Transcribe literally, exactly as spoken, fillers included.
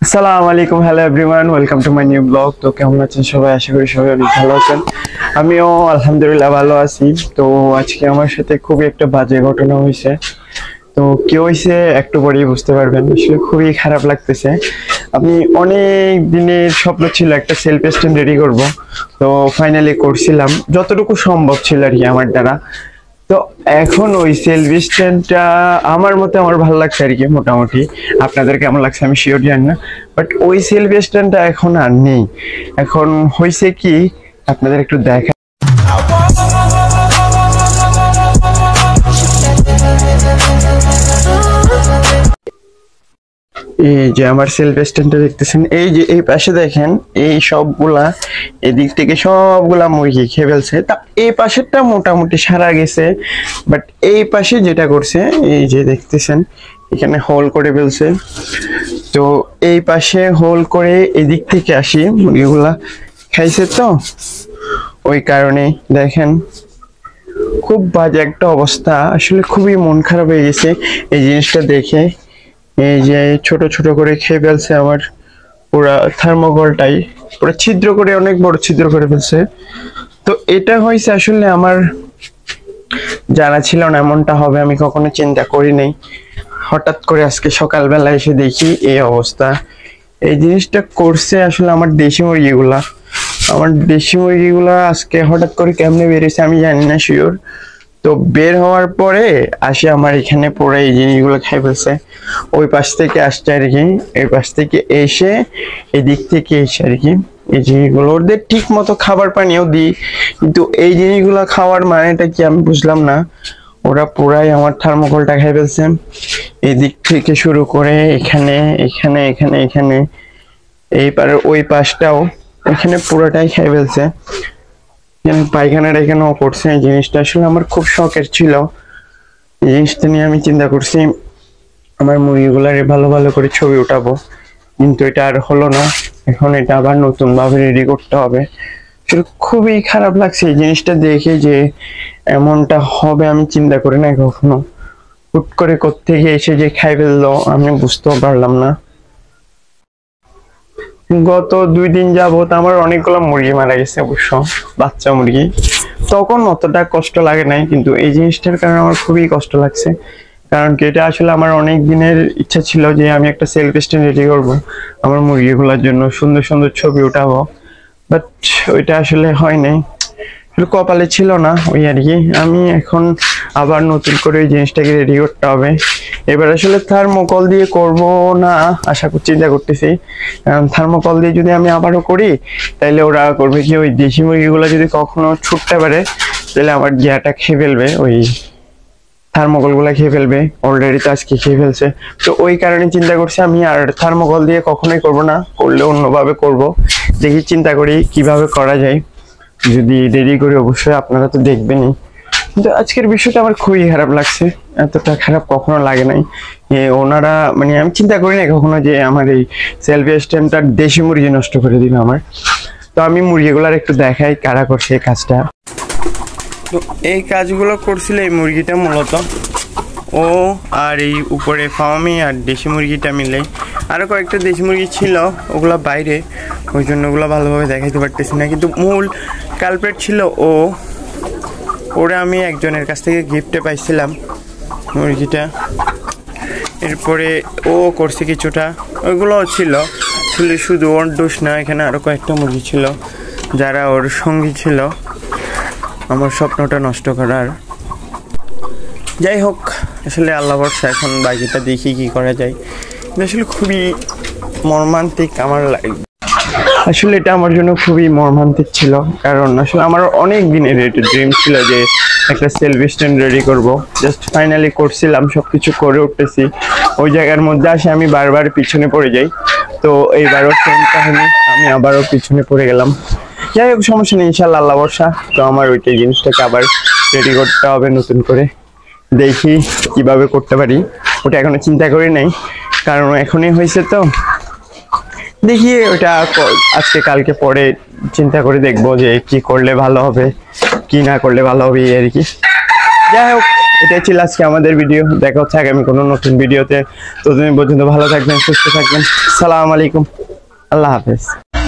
আসসালামু আলাইকুম, hello everyone, welcome to my new blog. তো কেমন আছেন সবাই? আশা করি সবাই অনেক ভালো আছেন। আমিও আলহামদুলিল্লাহ ভালো আছি। তো আজকে আমার সাথে খুবই একটা বাজে ঘটনা হয়েছে। তো কি হয়েছে একটু পরেই বুঝতে পারবেন। আসলে খুবই খারাপ লাগতেছে। আমি অনেক দিনের স্বপ্ন ছিল একটা সেলফ স্ট্যান্ড রেডি করব। তো ফাইনালি করছিলাম, যতটুকু সম্ভব ছিল আর কি আমার দ্বারা। তো এখন ওই সেলফ স্ট্যান্ডটা আমার মতে আমার ভালো লাগছে আর কি, মোটামুটি। আপনাদের কেমন লাগছে আমি শিওর জানি না, বাট ওই সেলফ স্ট্যান্ডটা এখন আর নেই। এখন হয়েছে কি, আপনাদের একটু দেখা। এই যে আমার সেলফ স্ট্যান্ডটা দেখতেছেন, এই যে এই পাশে দেখেন, এই সবগুলা এদিক থেকে সবগুলা মুরগি খেয়ে ফেলছে। তা এই পাশেরটা মোটামুটি সারা গেছে, বাট এই পাশে যেটা করছে, এই যে দেখতেছেন এখানে হোল করে ফেলছে। তো এই পাশে হোল করে এদিক থেকে আসি, মুরগিগুলা খাইছে, তো ওই কারণে দেখেন খুব বাজে একটা অবস্থা। আসলে খুবই মন খারাপ হয়ে গেছে এই জিনিসটা দেখে। এই যে ছোট ছোট করে খেয়ে ফেলছে আমার পুরা থার্মোকলটাই, পুরো ছিদ্র করে, অনেক বড় ছিদ্র করে ফেলছে। তো এটা হয়েছে আসলে আমার জানা ছিল না এমনটা হবে, আমি কখনো চিন্তা করি নাই। হঠাৎ করে আজকে সকালবেলা এসে দেখি এই অবস্থা। এই জিনিসটা করছে আসলে আমার দেশি মুরগিগুলা। আমার দেশি মুরগিগুলা আজকে হঠাৎ করে কেমনে বেরিয়েছে আমি জানি না শিওর। তো বের হওয়ার পরে আসে আমার এখানে পড়ে এই জিনিসগুলো খাই ফেলছে। ওই পাশ থেকে আসছে আর কি, এই পাশ থেকে এসে এদিক থেকে এসে আর কি এই জিনিসগুলো ওদের ঠিক মতো খাবার পানিও দিই, কিন্তু এই জিনিসগুলো খাওয়ার মানেটা কি আমি বুঝলাম না। ওরা পুরাই আমার থার্মোকলটা খাই ফেলছে, এদিক থেকে শুরু করে এখানে এখানে এখানে এখানে এই পারে ওই পাশটাও, এখানে পুরোটাই খাই ফেলছে। পায়খানার এখানেও করছে। এই জিনিসটা আসলে আমার খুব শখের ছিল। এই জিনিসটা নিয়ে আমি চিন্তা করছি আমার মুরগিগুলার ভালো ভালো করে ছবি উঠাবো, কিন্তু এটা আর হলো না। এখন এটা আবার নতুন ভাবে রেডি করতে হবে। আসলে খুবই খারাপ লাগছে এই জিনিসটা দেখে, যে এমনটা হবে আমি চিন্তা করি না কখনো। হুট করে কোত্থেকে এসে যে খাই ফেললো আমি বুঝতেও পারলাম না। গত দুই দিন যাবত আমার অনেকগুলো মুরগি মারা গেছে, অবশ্য বাচ্চা মুরগি। তখন অতটা কষ্ট লাগে নাই, কিন্তু এই জিনিসটার কারণে আমার খুবই কষ্ট লাগছে। কারণ কি, এটা আসলে আমার অনেক দিনের ইচ্ছা ছিল যে আমি একটা সেলফ স্ট্যান্ড রেডি করবো, আমার মুরগিগুলোর জন্য সুন্দর সুন্দর ছবি উঠাবো, বাট ওইটা আসলে হয় নাই, কপালে ছিল না ওই আর কি। আমি এখন আবার নতুন করে ওই জিনিসটাকে রেডি করতে হবে। এবার আসলে থার্মোকল দিয়ে করব না আশা করছি, চিন্তা করতেছি। কারণ থার্মোকল দিয়ে যদি আমি আবারও করি, তাহলে ওরা করবে কি, ওই দেশি মুরগিগুলো যদি কখনো ছুটতে পারে, তাহলে আমার গিয়াটা খেয়ে ফেলবে, ওই থার্মোকল গুলা খেয়ে ফেলবে। অলরেডি তো আজকে খেয়ে ফেলছে। তো ওই কারণে চিন্তা করছি আমি আর থার্মোকল দিয়ে কখনোই করব না, করলে অন্যভাবে করব। দেখি চিন্তা করি কিভাবে করা যায়, যদি রেডি করি অবশ্যই আপনারা তো দেখবেনই। কিন্তু আজকের বিষয়টা আমার খুবই খারাপ লাগছে, এতটা খারাপ কখনো লাগে নাই। ওনারা মানে আমি চিন্তা করি না কখনো যে আমার এই সেলফ স্ট্যান্ডটা দেশি মুরগি নষ্ট করে দিল আমার। তো আমি মুরগিগুলার একটু দেখাই কারা করছে এই কাজটা। তো এই কাজগুলো করছিল এই মুরগিটা মূলত, ও আর এই উপরে ফার্মি আর দেশি মুরগিটা মিলে। আরো কয়েকটা দেশি মুরগি ছিল, ওগুলা বাইরে, ওই জন্য ওগুলো ভালোভাবে দেখাইতে পারতেছি না। কিন্তু মূল কালপ্রেট ছিল ও। ওরা আমি একজনের কাছ থেকে গিফটে পাইছিলাম মুরগিটা। এরপরে ও করছে কিছুটা, ওইগুলোও ছিল। শুধু ওর দোষ না, এখানে আরো কয়েকটা মুরগি ছিল যারা ওর সঙ্গী ছিল আমার স্বপ্নটা নষ্ট করার। যাই হোক, আসলে আল্লাহ ভরসা, এখন বাকিটা দেখি কি করা যায়। আসলে খুবই মর্মান্তিক আমার লাইফ। আসলে এটা আমার জন্য খুবই মর্মান্তিক ছিল, কারণ আসলে আমার অনেক দিনের এটা ড্রিম ছিল যে একটা সেলফ স্ট্যান্ড রেডি করবো। জাস্ট ফাইনালি করছিলাম, সবকিছু করে উঠতেছি। ওই জায়গার মধ্যে আসে আমি বারবার পিছনে পড়ে যাই। তো এইবারও সেম কাহিনী, আমি আবারও পিছনে পড়ে গেলাম। যাই হোক, সমস্যা নেই, ইনশাল্লাহ আল্লাহ ভরসা। তো আমার ওইটা জিনিসটাকে আবার রেডি করতে হবে নতুন করে, দেখি কিভাবে করতে পারি। ওটা এখনো চিন্তা করি নাই, কারণ এখনই হয়েছে। তো দেখি ওটা আজকে কালকে পরে চিন্তা করে দেখবো যে কি করলে ভালো হবে, কি না করলে ভালো হবে আর কি। যাই হোক, এটাই ছিল আজকে আমাদের ভিডিও। দেখা হচ্ছে আগামী কোনো নতুন ভিডিওতে। ততদিন পর্যন্ত ভালো থাকবেন, সুস্থ থাকবেন। আসসালামু আলাইকুম, আল্লাহ হাফেজ।